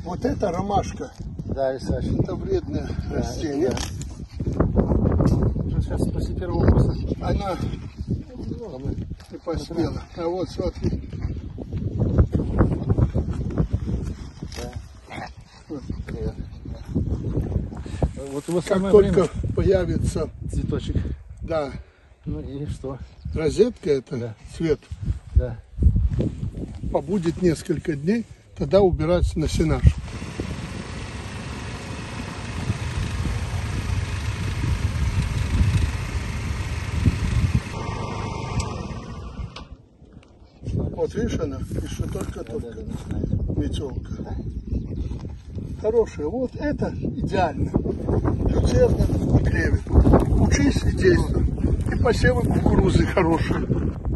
Вот это ромашка. Да, Александр. Это вредное растение. Уже сейчас после первого укуса. Она не поспела. А вот смотри. Вот его Как самое только время, появится, цветочек. да, Ну и что? розетка, это Да. цвет, Да. побудет несколько дней, тогда убирать на сенаж. Вот видишь, она еще только-только метелка. Хорошая. Вот это идеально. Люцерна и клевер. Учись и действуй. И посевы кукурузы хорошие.